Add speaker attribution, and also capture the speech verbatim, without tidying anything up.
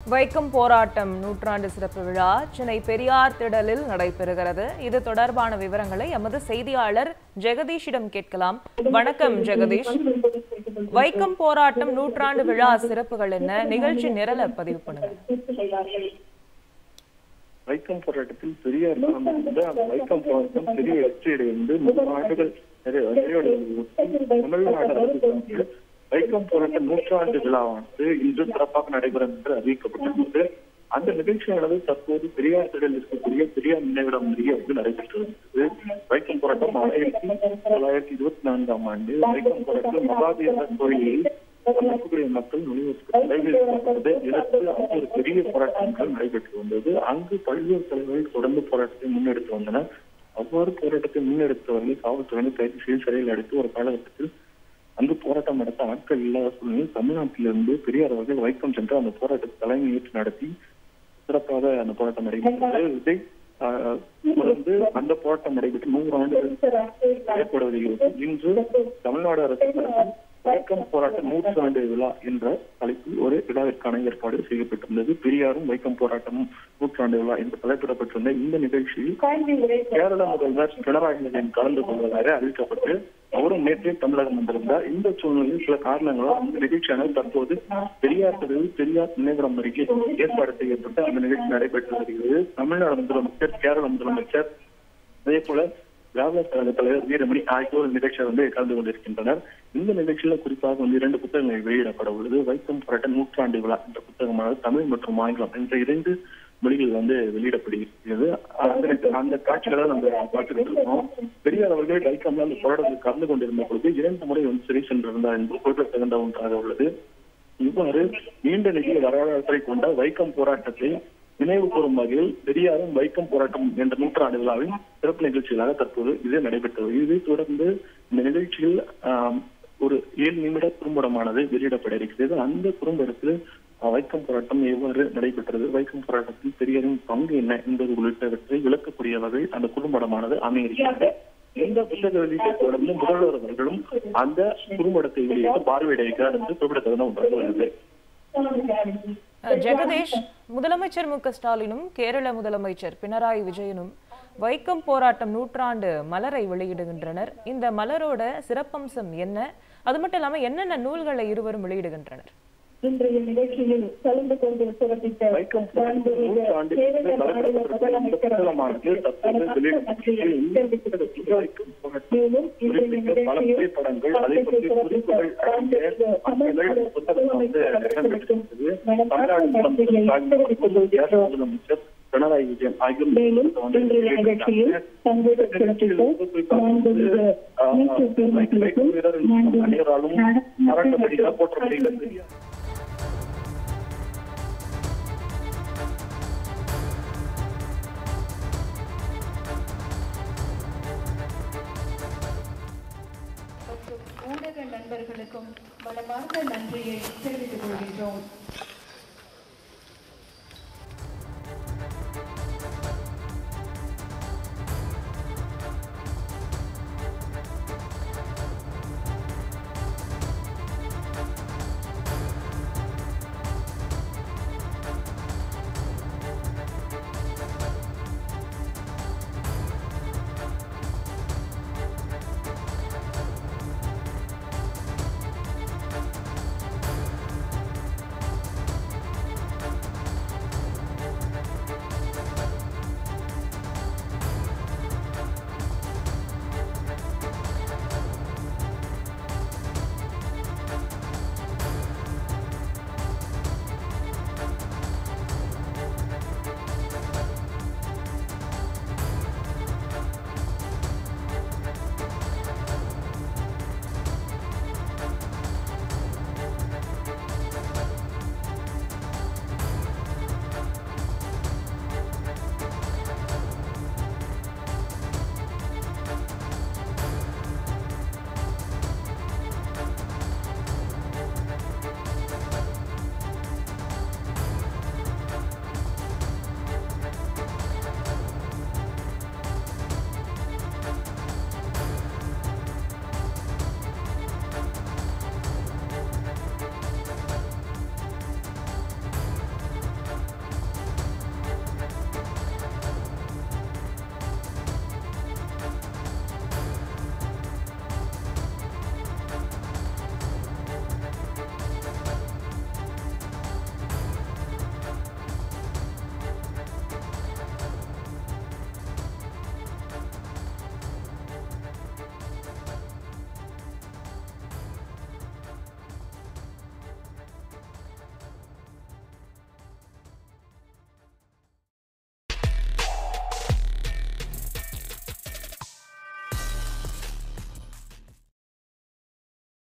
Speaker 1: வைக்கம் போராட்டம் நூற்றாண்டு சிறப்பு விழா சென்னை பெரியார் திடலில் நடைபெறுகிறது. இது தொடர்பான விவரங்களை எமது செய்தியாளர் ஜெகதீஷிடம் கேட்கலாம். வணக்கம் ஜெகதீஷ். வைக்கம் போராட்டம் நூற்றாண்டு விழா சிறப்புகள் என்ன? நிகழ்ச்சி நிரல பதிவு பண்ணுங்க.
Speaker 2: வைக்கம் போராட்டத்தில் பெரியார் அந்த வைக்கம் போராட்டம் பெரிய வெற்றியடைந்து மூன்று ஆண்டுகள் தமிழ்நாடு அரசு வைக்கம் போராட்ட நூற்றாண்டு விழாவானது இன்று சிறப்பாக நடைபெறும் என்று அறிவிக்கப்பட்டிருந்தது. அந்த நிகழ்ச்சியானது தற்போது பெரியார் திடலில் இருக்கக்கூடிய பெரியார் நினைவிடம் அருகே வந்து நடைபெற்று வருகிறது. வைக்கம் போராட்டம் ஆயிரத்தி தொள்ளாயிரத்தி இருபத்தி நான்காம் ஆண்டு வைக்கம் போராட்டம் மகாவீரர் கோயிலில் மக்கள் நுழைவதற்கு எதிர்த்து அங்கு ஒரு பெரிய போராட்டங்கள் நடைபெற்று வந்தது. அங்கு பல்வேறு தலைவர்கள் தொடர்ந்து போராட்டத்தை முன்னெடுத்து வந்தனர். அவ்வாறு போராட்டத்தை முன்னெடுத்தவர்கள் காவல்துறையினர் கைது செய்து சிறையில் அடைத்து ஒரு காலகட்டத்தில் அங்கு போராட்டம் நடத்த ஆட்கள் இல்லாத சூழ்நிலையில் தமிழ்நாட்டிலிருந்து பெரியார் அவர்கள் வைக்கம் சென்று அந்த போராட்டத்தை தலைமை ஏற்று நடத்தி சிறப்பாக அந்த போராட்டம் நடைபெற்றது. இதை தொடர்ந்து அந்த போராட்டம் நடைபெற்று நூறு ஆண்டுகள் ஏற்படுவதில் இன்று தமிழ்நாடு அரசு வைக்கம் போராட்ட நூற்றாண்டு விழா என்ற தலைப்பில் ஒரு விழாவிற்கான ஏற்பாடு செய்யப்பட்டிருந்தது. பெரியாரும் வைக்கம் போராட்டமும் நூற்றாண்டு விழா என்று தலைப்பிடப்பட்டிருந்த இந்த நிகழ்ச்சியில் கேரள முதல்வர் பினராயி விஜயன் கலந்து கொள்வதாக அறிவிக்கப்பட்டு அவரும் நேற்றே தமிழகம் வந்திருந்தார். இந்த சூழ்நிலையில் சில காரணங்களால் அந்த நிகழ்ச்சியானது தற்போது பெரியார் தெருவில் பெரியார் நினைவிடம் அருகே ஏற்பாடு செய்யப்பட்டு அந்த நிகழ்ச்சி நடைபெற்று வருகிறது. தமிழ்நாடு முதலமைச்சர், கேரள முதலமைச்சர், அதே போல திராவிடர் கழக தலைவர் வீரமணி ஆகியோர் நிகழ்ச்சியில் வந்து கலந்து கொண்டிருக்கின்றனர். இந்த நிகழ்ச்சியில குறிப்பாக வந்து இரண்டு புத்தகங்கள் வெளியிடப்பட உள்ளது. வைக்கம் போராட்ட நூற்றாண்டு விழா என்ற புத்தகமானது தமிழ் மற்றும் ஆங்கிலம் என்ற இரண்டு மொழிகள் வந்து வெளியிடப்படுகிறது. அந்த காட்சிகளை நம்ம பார்த்துக்கிட்டு இருக்கோம். பெரியார் அவர்கள் வைக்கம்ல அந்த போராட்டத்தில் கலந்து கொண்டிருந்த பொழுது இரண்டு முறை வந்து சிறை சென்றிருந்தார் என்று குறிப்பிடத்தகுந்த ஒன்றாக உள்ளது. இவ்வாறு நீண்ட நெடிய வரலாற்றை கொண்ட வைக்கம் போராட்டத்தை நினைவு கூறும் வகையில் பெரியாரும் வைக்கம் போராட்டம் என்ற நூற்றாண்டு விழாவின் சிறப்பு நிகழ்ச்சிகளாக தற்போது இது நடைபெற்றது. இதை தொடர்ந்து இந்த நிகழ்ச்சியில் ஒரு ஏழு நிமிட குறும்படமானது வெளியிடப்பட இருக்கிறது. அந்த குறும்படத்தில் வைக்கம் போராட்டம் எவ்வாறு நடைபெற்றது, வைக்கம் போராட்டத்தில் பெரியாரின் பங்கு என்ன என்பது உள்ளிட்டவற்றை விளக்கக்கூடிய வகையில் அந்த குறும்படமானது அமையிருக்கிறது. இந்த புத்தக வெளியீட்டை தொடர்ந்து முதல்வர் அவர்களும் அந்த குறும்படத்தை வெளியிட்டு பார்வையிட வைக்கிறார் என்று குறிப்பிடத்தகுந்த ஒன்றாக உள்ளது.
Speaker 1: ஜெகதீஷ், முதலமைச்சர் மு க ஸ்டாலினும் கேரள முதலமைச்சர் பினராயி விஜயனும் வைக்கம் போராட்டம் நூற்றாண்டு மலரை வெளியிடுகின்றனர். இந்த மலரோட சிறப்பம்சம் என்ன? அது மட்டும் இல்லாம என்னென்ன நூல்களை இருவரும் வெளியிடுகின்றனர்?
Speaker 3: இன்றைய நிகழ்ச்சியில் கலந்து கொண்டு சிறப்பித்த
Speaker 2: பினராயி விஜயன் ஆகியோர்
Speaker 3: நிகழ்ச்சியில்
Speaker 2: அனைவராலும் பாராட்டப்படுகிறார், போற்றப்படுகிறது.
Speaker 3: ஊடக நண்பர்களுக்கும் மனமார்ந்த நன்றியை தெரிவித்துக் கொள்கின்றோம்.